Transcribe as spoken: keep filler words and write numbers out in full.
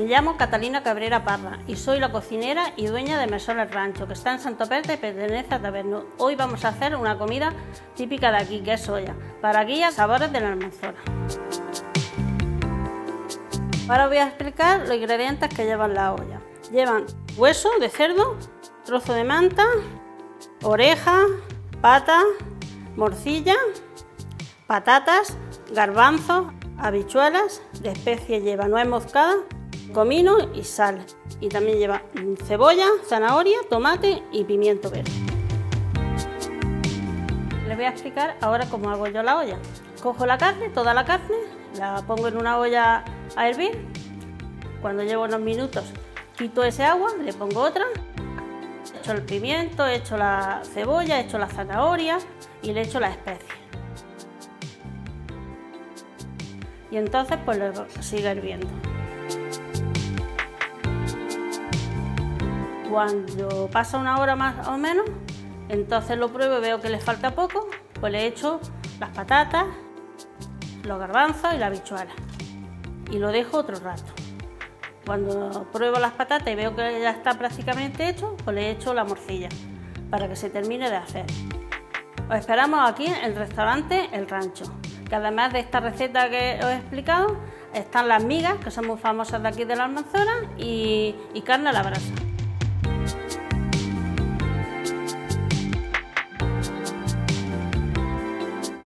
Me llamo Catalina Cabrera Parra y soy la cocinera y dueña de Mesón El Rancho, que está en Santoperte y pertenece a Tabernu. Hoy vamos a hacer una comida típica de aquí, que es soya, para guías sabores de la Almanzora. Ahora voy a explicar los ingredientes que llevan la olla. Llevan hueso de cerdo, trozo de manta, oreja, pata, morcilla, patatas, garbanzos, habichuelas, de especie lleva nuez moscada, comino y sal. Y también lleva cebolla, zanahoria, tomate y pimiento verde. Les voy a explicar ahora cómo hago yo la olla. Cojo la carne, toda la carne, la pongo en una olla a hervir. Cuando llevo unos minutos quito ese agua, le pongo otra. Echo el pimiento, echo la cebolla, echo la zanahoria y le echo las especies. Y entonces pues lo sigo hirviendo. Cuando pasa una hora más o menos, entonces lo pruebo y veo que le falta poco, pues le echo las patatas, los garbanzos y la habichuela y lo dejo otro rato. Cuando pruebo las patatas y veo que ya está prácticamente hecho, pues le echo la morcilla para que se termine de hacer. Os esperamos aquí en el restaurante El Rancho, que además de esta receta que os he explicado, están las migas, que son muy famosas de aquí de la Almanzora, y, y carne a la brasa.